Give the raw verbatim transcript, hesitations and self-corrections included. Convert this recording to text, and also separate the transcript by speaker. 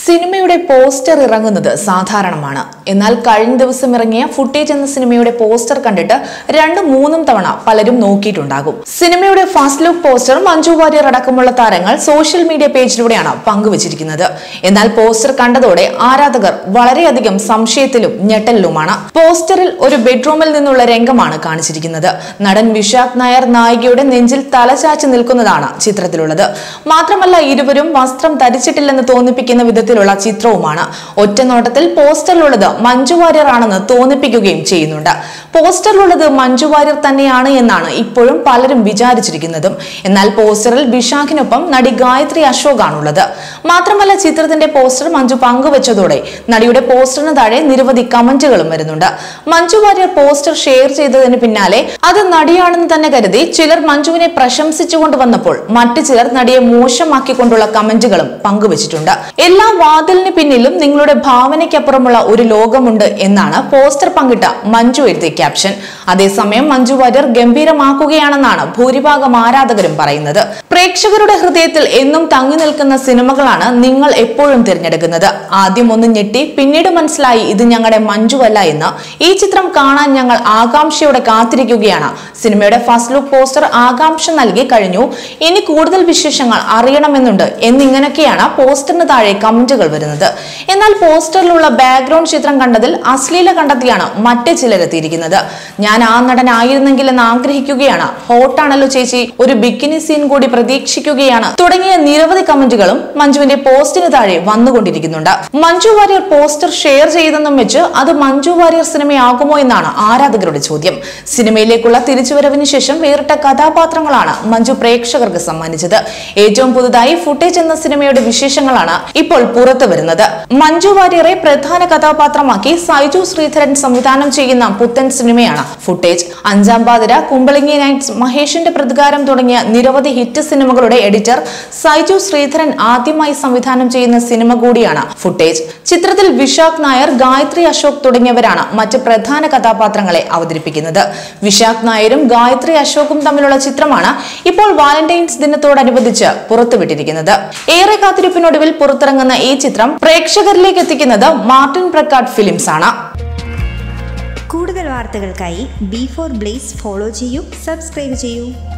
Speaker 1: സിനിമയുടെ പോസ്റ്റർ ഇറങ്ങുന്നത് സാധാരണമാണ്. എന്നാൽ കഴിഞ്ഞ ദിവസം ഇറങ്ങിയ ഫുട്ടേജ് എന്ന സിനിമയുടെ പോസ്റ്റർ കണ്ടിട്ട് രണ്ടും മൂന്നും തവണ പലരും നോക്കിയിട്ടുണ്ടാകും. സിനിമയുടെ first look poster Manju Warrier അടക്കമുള്ള താരങ്ങൾ സോഷ്യൽ മീഡിയ പേജിലൂടെയാണ് പങ്കുവച്ചിരിക്കുന്നത്. എന്നാൽ പോസ്റ്റർ കണ്ടതോടെ ആരാധകർ വളരെയധികം സംശയത്തിലും ഞെട്ടലിലുമാണ്. പോസ്റ്ററിൽ ഒരു ബെഡ്റൂമിൽ നിന്നുള്ള രംഗമാണ് കാണിച്ചിരിക്കുന്നത്. നടൻ വിശാഖ് നായർ നായികയുടെ നെഞ്ചിൽ തലചാച്ച് നിൽക്കുന്നതാണ് ചിത്രത്തിലുള്ളത്. മാത്രമല്ല ഇരുവരും വസ്ത്രം ധരിച്ചിട്ടില്ലെന്ന് തോന്നിപ്പിക്കുന്ന വിധത്തിലുള്ള ചിത്രവുമാണ്. ഒറ്റ നോട്ടത്തിൽ പോസ്റ്ററിലുള്ളത് മഞ്ജു വാര്യർ ആണെന്ന് തോന്നിപ്പിക്കുകയും ചെയ്യുന്നുണ്ട്. പോസ്റ്ററിലുള്ളത് മഞ്ജു വാര്യർ തന്നെയാണ് എന്നാണ് ഇപ്പോഴും പലരും വിചാരിച്ചിരിക്കുന്നതും. എന്നാൽ പോസ്റ്ററിൽ വിശാഖിനൊപ്പം നടി ഗായത്രി അശോക് ആണുള്ളത്. മാത്രമല്ല ചിത്രത്തിന്റെ പോസ്റ്റർ മഞ്ജു പങ്കുവച്ചതോടെ നടിയുടെ പോസ്റ്ററിന് താഴെ നിരവധി കമന്റുകളും വരുന്നുണ്ട്. മഞ്ജു വാര്യർ പോസ്റ്റർ ഷെയർ ചെയ്തതിന് പിന്നാലെ അത് നടിയാണെന്ന് തന്നെ കരുതി ചിലർ മഞ്ജുവിനെ പ്രശംസിച്ചുകൊണ്ട് വന്നപ്പോൾ മറ്റു ചിലർ നടിയെ മോശമാക്കിക്കൊണ്ടുള്ള കമന്റുകളും പങ്കുവച്ചിട്ടുണ്ട്. എല്ലാ വാതിലിന് പിന്നിലും നിങ്ങളുടെ ഭാവനയ്ക്കപ്പുറമുള്ള ഒരു ലോകമുണ്ട് എന്നാണ് പോസ്റ്റർ പങ്കിട്ട മഞ്ജു എഴുതിയ ക്യാപ്ഷൻ. അതേസമയം മഞ്ജു വാര്യർ ഗംഭീരമാക്കുകയാണെന്നാണ് ഭൂരിഭാഗം ആരാധകരും പറയുന്നത്. പ്രേക്ഷകരുടെ ഹൃദയത്തിൽ എന്നും തങ്ങി നിൽക്കുന്ന സിനിമകളാണ് നിങ്ങൾ എപ്പോഴും തിരഞ്ഞെടുക്കുന്നത്. ആദ്യം ഒന്ന് ഞെട്ടി പിന്നീട് മനസ്സിലായി ഇത് ഞങ്ങളുടെ മഞ്ജുവല്ല എന്ന്. ഈ ചിത്രം കാണാൻ ഞങ്ങൾ ആകാംക്ഷയോടെ കാത്തിരിക്കുകയാണ്. സിനിമയുടെ ഫസ്റ്റ് ലുക്ക് പോസ്റ്റർ ആകാംക്ഷ നൽകി കഴിഞ്ഞു. ഇനി കൂടുതൽ വിശേഷങ്ങൾ അറിയണമെന്നുണ്ട് എന്നിങ്ങനെയൊക്കെയാണ് പോസ്റ്ററിന് താഴെ കമന്റുകൾ വരുന്നത്. എന്നാൽ പോസ്റ്ററിലുള്ള ബാക്ക്ഗ്രൗണ്ട് ചിത്രം കണ്ടതിൽ അശ്ലീല കണ്ടെത്തിയാണ് മറ്റു ചിലരെത്തിയിരിക്കുന്നത്. ഞാൻ ആ നടനായിരുന്നെങ്കിൽ എന്ന് ആഗ്രഹിക്കുകയാണ്. ഹോട്ടാണല്ലോ ചേച്ചി, ഒരു ബിക്കിനി സീൻ കൂടി പ്രതീക്ഷിക്കുകയാണ് തുടങ്ങിയ നിരവധി കമന്റുകളും മഞ്ജുവിന്റെ പോസ്റ്റിന് താഴെ വന്നുകൊണ്ടിരിക്കുന്നുണ്ട്. മഞ്ജു വാര്യർ പോസ്റ്റർ ഷെയർ ചെയ്തെന്നും വെച്ച് അത് മഞ്ജു വാര്യർ സിനിമയാകുമോ എന്നാണ് ആരാധകരുടെ ചോദ്യം. സിനിമയിലേക്കുള്ള തിരിച്ചുവരവിന് ശേഷം വേറിട്ട കഥാപാത്രങ്ങളാണ് മഞ്ജു പ്രേക്ഷകർക്ക് സമ്മാനിച്ചത്. ഏറ്റവും പുതുതായി ഫുട്ടേജ് എന്ന സിനിമയുടെ വിശേഷങ്ങളാണ് ഇപ്പോൾ പുറത്തു വരുന്നത്. മഞ്ജു വാര്യറെ പ്രധാന കഥാപാത്രമാക്കി സൈജു ശ്രീധരൻ സംവിധാനം ചെയ്യുന്ന പുത്തൻ സിനിമയാണ് ഫുട്ടേജ്. അഞ്ചാം പാതിര, കുമ്പളങ്ങി നൈറ്റ്സ്, മഹേഷിന്റെ പ്രതികാരം തുടങ്ങിയ നിരവധി ഹിറ്റ് സിനിമകളുടെ എഡിറ്റർ സൈജു ശ്രീധരൻ ആദ്യമായി സംവിധാനം ചെയ്യുന്ന സിനിമ കൂടിയാണ് ഫുട്ടേജ്. ചിത്രത്തിൽ വിശാഖ് നായർ, ഗായത്രി അശോക് തുടങ്ങിയവരാണ് മറ്റ് പ്രധാന കഥാപാത്രങ്ങളെ അവതരിപ്പിക്കുന്നത്. വിശാഖ് നായരും ഗായത്രി അശോകും തമ്മിലുള്ള ചിത്രമാണ് ഇപ്പോൾ വാലന്റൈൻസ് ദിനത്തോടനുബന്ധിച്ച് പുറത്തുവിട്ടിരിക്കുന്നത്. ഏറെ കാത്തിരിപ്പിനൊടുവിൽ പുറത്തിറങ്ങുന്ന ഈ ചിത്രം പ്രേക്ഷകരിലേക്ക് എത്തിക്കുന്നത് മാർട്ടിൻ പ്രക്കാട്ട് ഫിലിംസ് ആണ്.
Speaker 2: കൂടുതൽ വാർത്തകൾക്കായി ബി ഫോർ ബ്ലേസ് ഫോളോ ചെയ്യൂ, സബ്സ്ക്രൈബ് ചെയ്യൂ.